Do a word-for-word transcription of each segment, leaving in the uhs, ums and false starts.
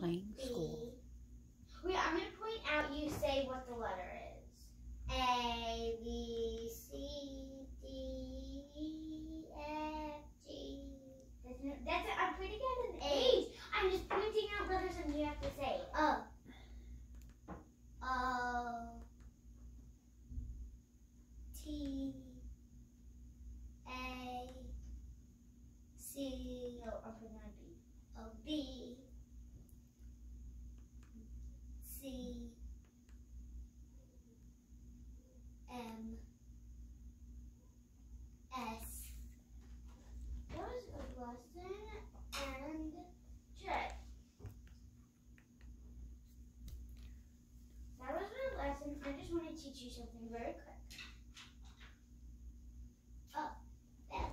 playing school. Wait, I'm going to point out, you say what the letter is. A, B, C, D, E, F, G. That's, no, that's it. I'm putting out an H. I'm just pointing out letters and you have to say O. O, T, A, C. No, I'm putting out B. O, B, C, M, S. That was a lesson, and J. That was my lesson. I just want to teach you something very quick. Oh, there.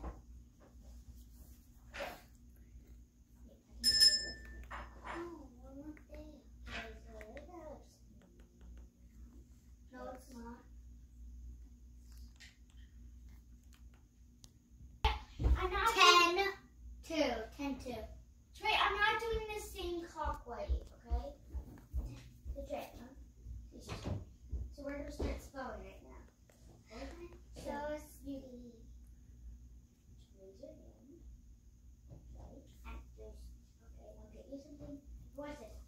Oh, one more thing. No, it's not. I'm not ten, two, ten, two. Wait, I'm not doing the same clockwise, okay? The J, huh? So we're gonna start spelling right now. Okay? So you raise your hand. Right? And there's, okay, I'll get you something. What's it?